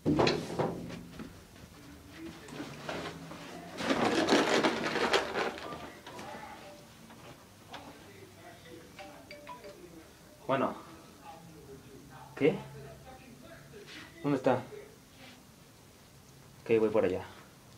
Bueno. ¿Qué? ¿Dónde está? Ok, voy por allá.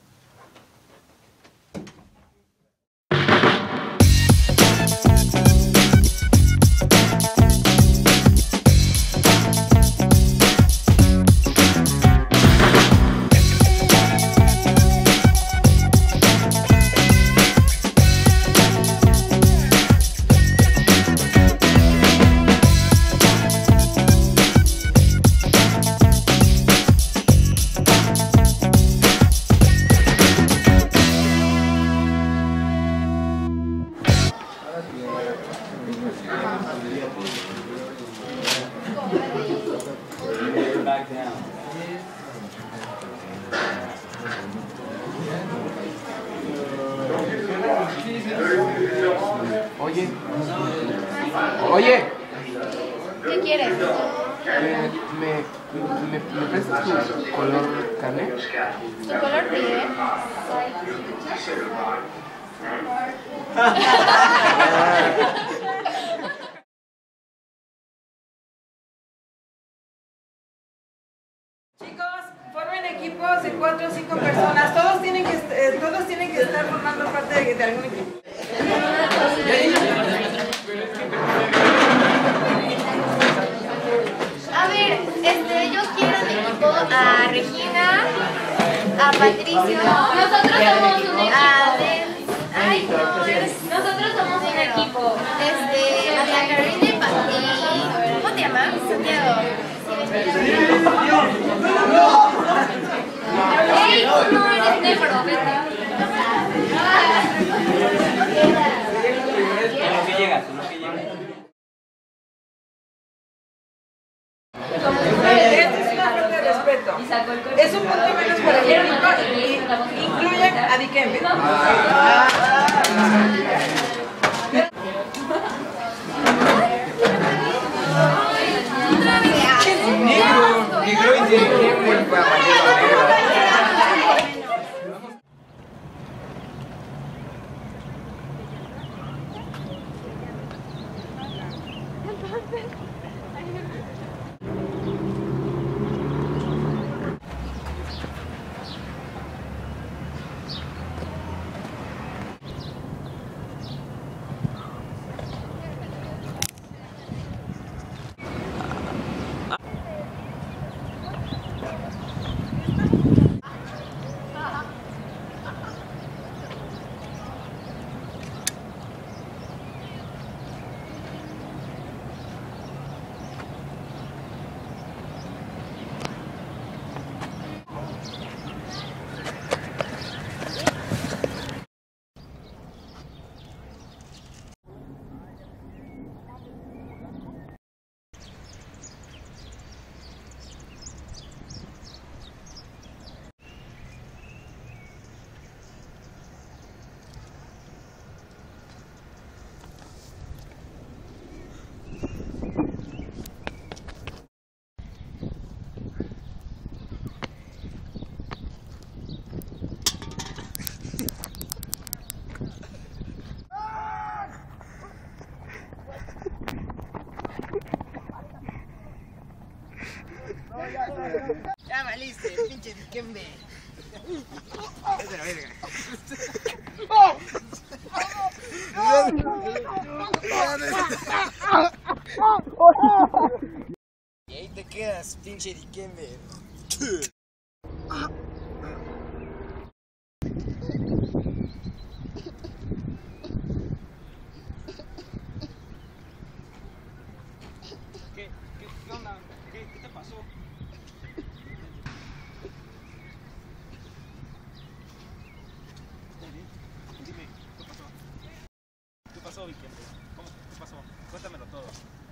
Oye. ¿Qué quieres? ¿Me prestas tu color carne? ¿Tu color piel? Chicos, formen equipos de 4 o 5 personas. Todos tienen que estar formando parte de algún equipo. A ver, yo quiero de equipo a Regina, a Patricio. Nosotros somos un equipo. Ay, no, nosotros somos un equipo. A la Carolina y ¿cómo te llamas? Santiago. ¡Ey! No eres negro, vete. En lo que llegas, en lo que llegas. Esta es una falta de respeto. Es un punto menos para el equipo y incluyen a Dikembe. Negro y Dikembe para negro. Ya valiste, pinche Dikembe. Es de la verga. Y ahí te quedas, pinche Dikembe. ¿Qué onda? ¿Qué te pasó? Dime, ¿qué pasó? ¿Qué pasó, Vicente? ¿Qué pasó? Cuéntamelo todo.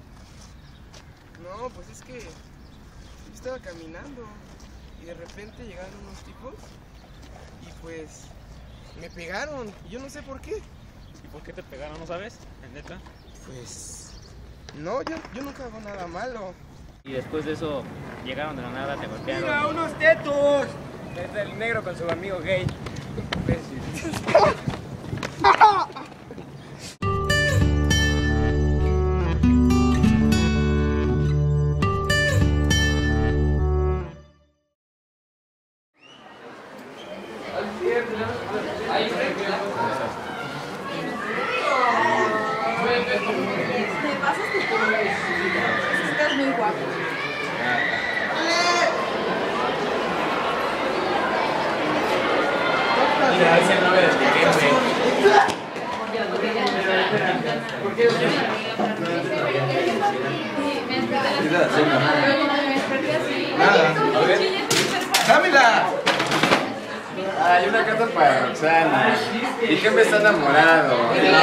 No, pues es que yo estaba caminando y de repente llegaron unos tipos y pues me pegaron y yo no sé por qué. ¿Y por qué te pegaron? ¿No sabes? ¿En neta? Pues no, yo nunca hago nada malo. Y después de eso llegaron de la nada, te golpearon. ¡Mira, unos tetos! Es el negro con su amigo gay. Estás muy guapo. Mira, ese no me despejé, ¡dámela! Ay, una carta para Roxana. ¿Y qué me está enamorado?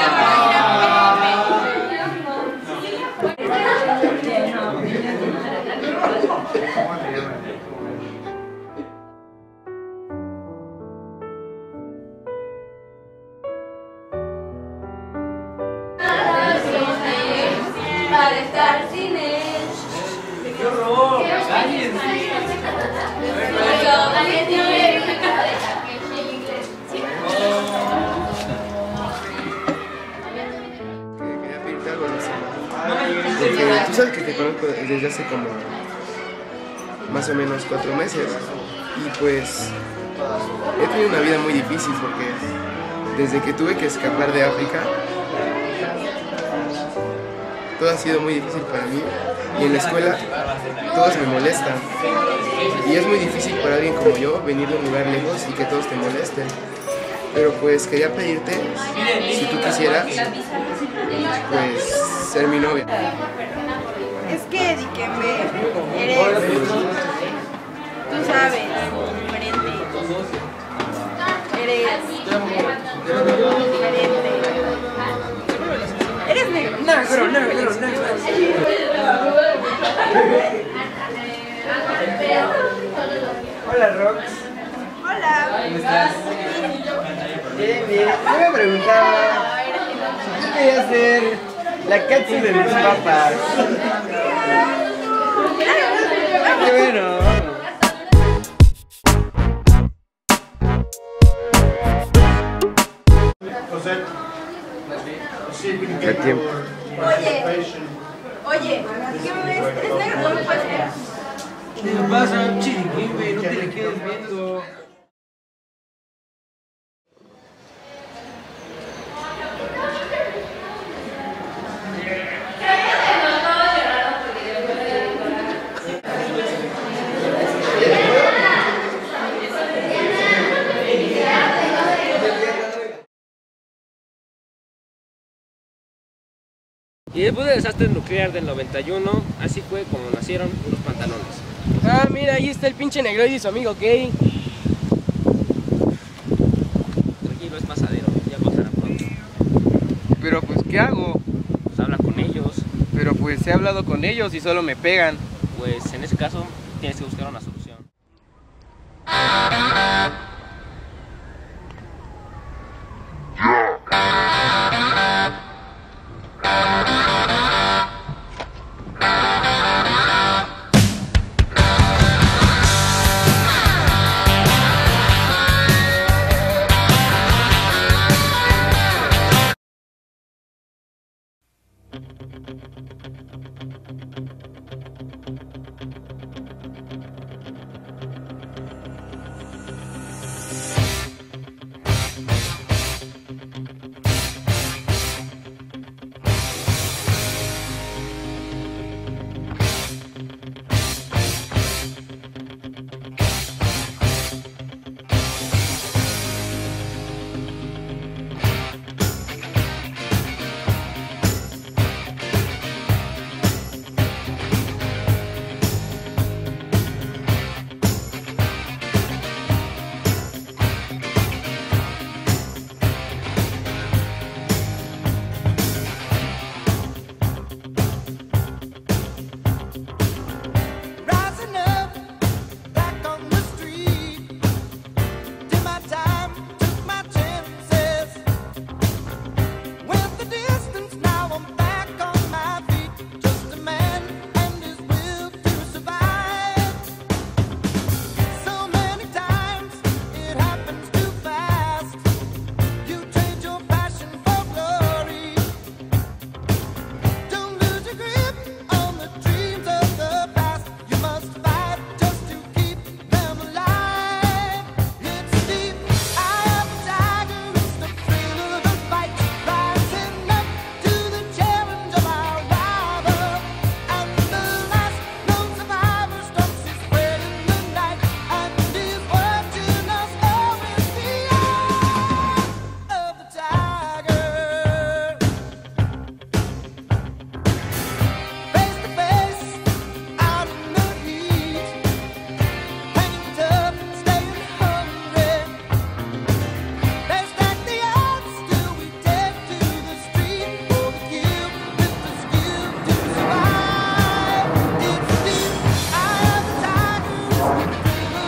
Para estar sin él. ¡Qué horror! Quería pedirte algo, Luciana. Porque tú sabes que te conozco desde hace como más o menos 4 meses. Y pues he tenido una vida muy difícil porque desde que tuve que escapar de África, todo ha sido muy difícil para mí. Y en la escuela todos me molestan. Y es muy difícil para alguien como yo venir de un lugar lejos y que todos te molesten. Pero pues quería pedirte, si tú quisieras, pues ser mi novia. Es que Dikembe, eres, tú sabes, diferente. Eres diferente. Eres negro. Negro. Hola, Rox. Hola. ¿Cómo estás? Bien. Yo me preguntaba si tú querías ser la Katsu de mis papas. Qué bueno. ¿Qué tiempo? Oye, ¿qué ves? Eres negro, no me puedes ver. ¿Qué te pasa, chiriquimbe? No te le quedes viendo. Y después del desastre nuclear del 91, así fue como nacieron unos pantalones. Ah, mira, ahí está el pinche negroide y su amigo gay. Tranquilo, es pasadero, ya pasará pronto. Pero pues, ¿qué hago? Pues habla con ellos, Pero pues he hablado con ellos y solo me pegan. pues en ese caso tienes que buscar una solución.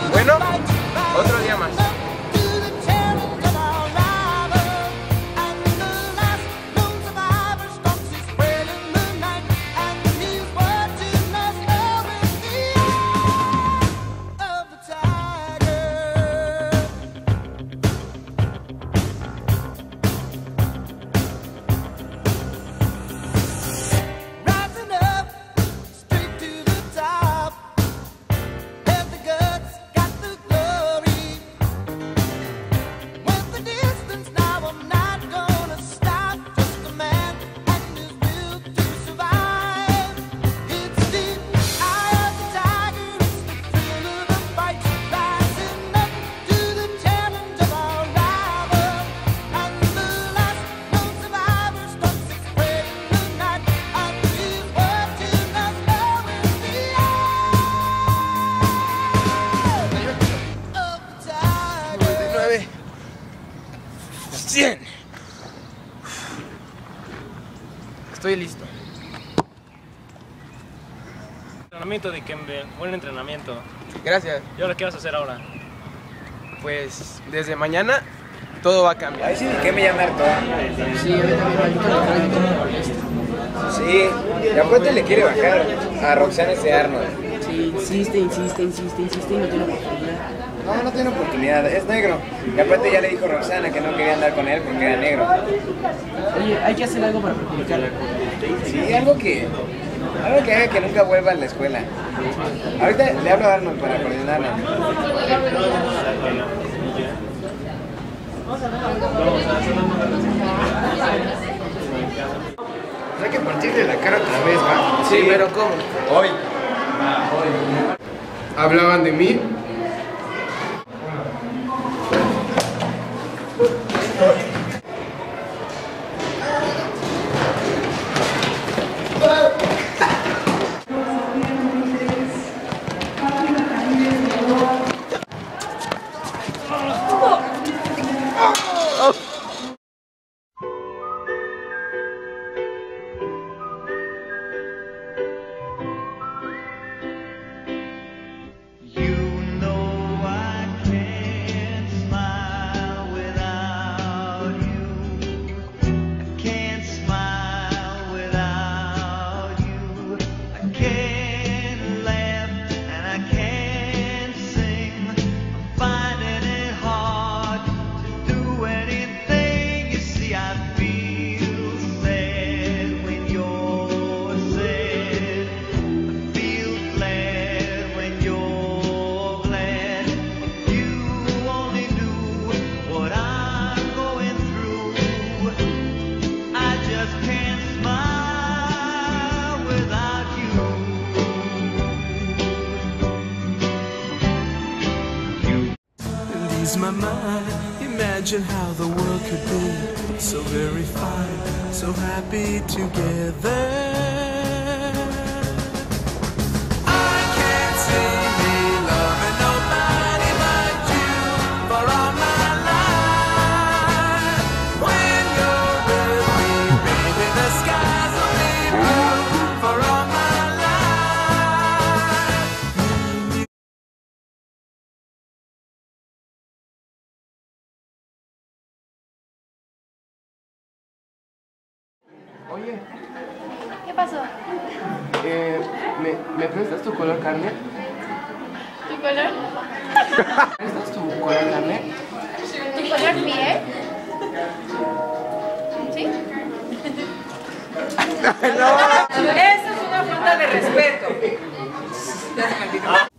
Bueno, otro día más. Estoy listo. Entrenamiento de Kembe, buen entrenamiento. Gracias. ¿Y ahora qué vas a hacer ahora? Pues desde mañana todo va a cambiar. Ay, sí, ¿qué me llama harto? Sí, a mí también me molesta. Sí, y aparte le quiere bajar a Roxana ese Arnold. Sí, insiste y no tiene oportunidad. No, no tiene oportunidad, es negro. Y aparte ya le dijo Roxana que no quería andar con él porque era negro. Oye, hay que hacer algo para perjudicarla. Sí, algo que haga que nunca vuelva a la escuela. Ahorita le hablo a Arnold para coordinarlo. Hay que partirle la cara otra vez, ¿va? Sí, pero ¿cómo? Hoy. Hablaban de mí. My mind, imagine how the world could be so very fine, so happy together. I can't see me loving nobody but you for all my life. When you're with me, baby, the skies will be blue for all my life. Oye, ¿Qué pasó? ¿me prestas tu color carne? ¿Tu color? ¿Me prestas tu color carne? ¿Tu color piel? ¿Sí? Eso es una falta de respeto. Ya se me olvidó.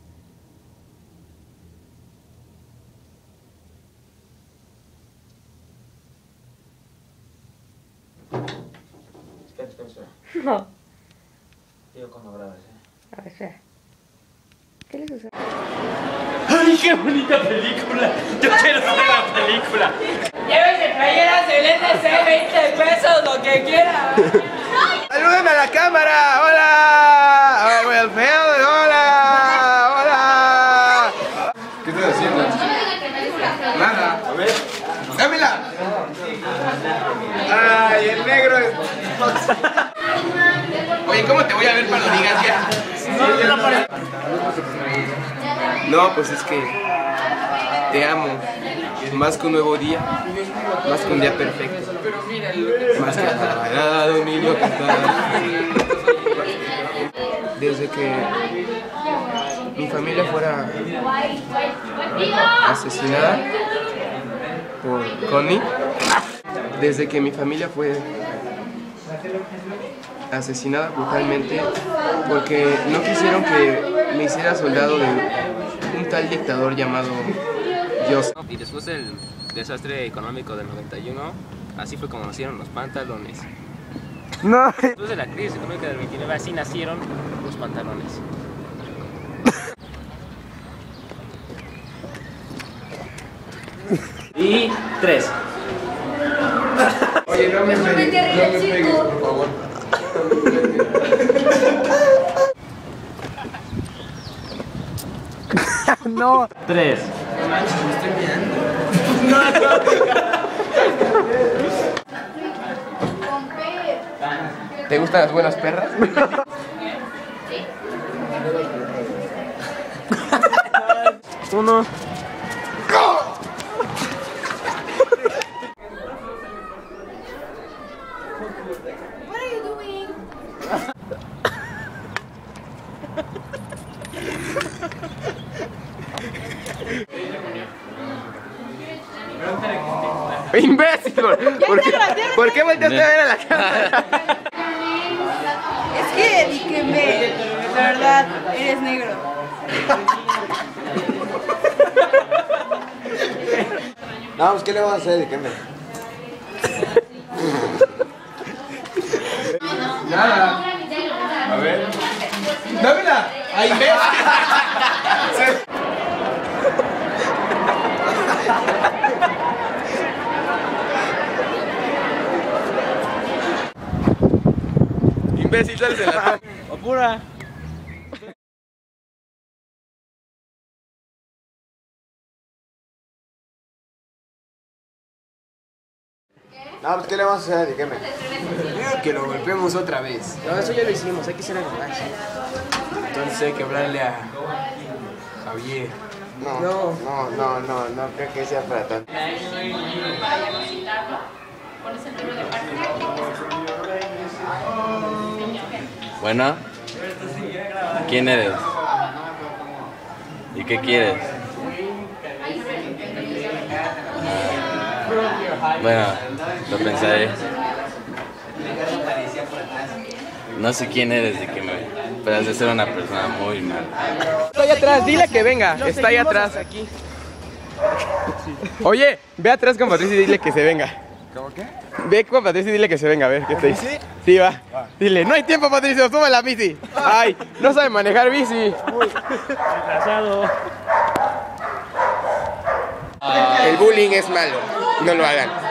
Espera. No. Digo cuando grabas, A ver, espera. ¿Qué le sucede? ¡Ay, qué bonita película! ¡Yo quiero ver la película! Llévese playeras del NC, 20 pesos, lo que quiera. ¡Salúdame a la cámara! ¡Hola! ¡Hola, voy al feo! ¡Hola! ¡Hola! ¿Qué estás haciendo? Nada. A ver. ¡Dámela! ¡Ay, el negro es... Oye, ¿cómo te voy a ver para lo digas ya? No, No, pues es que te amo. Más que un nuevo día, más que un día perfecto. Más que nada de un niño cantar. Desde que mi familia fuera asesinada por Connie, desde que mi familia fue asesinada brutalmente porque no quisieron que me hiciera soldado de un tal dictador llamado Dios. Y después del desastre económico del 91, así fue como nacieron los pantalones. No. Después de la crisis económica del 29, así nacieron los pantalones. Y 3. Oye, no me pegues, por favor. No. 3. ¿Te gustan las buenas perras? Uno. What are you doing? ¡Imbécil! ¿Por qué volteaste a ver a la cámara? Es que Dikembe, la verdad, eres negro. No, pues ¿qué le vamos a hacer de Dikembe? Nada. A ver. ¡Dámela! ¡Ay, imbécil! Imbécil, sales de la toma. ¡Apura! No, pues ¿qué le vamos a hacer de Dikembe? Digo que lo golpeemos otra vez. No, eso ya lo hicimos, hay que ser algo más. Entonces hay que hablarle a Javier. No creo que sea para tanto. Bueno, ¿quién eres? ¿Y qué quieres? Bueno, lo pensaré. No sé quién eres de que pero has de ser una persona muy mala. Está ahí atrás, dile que venga. Está ahí atrás. Aquí. Oye, ve atrás con Patricia y dile que se venga. ¿Cómo qué? Ve con Patricia y dile que se venga, a ver qué te dice. Sí, va. Dile, no hay tiempo, Patricio, sube la bici. Ay, no sabe manejar bici. Retrasado. El bullying es malo, no lo hagan.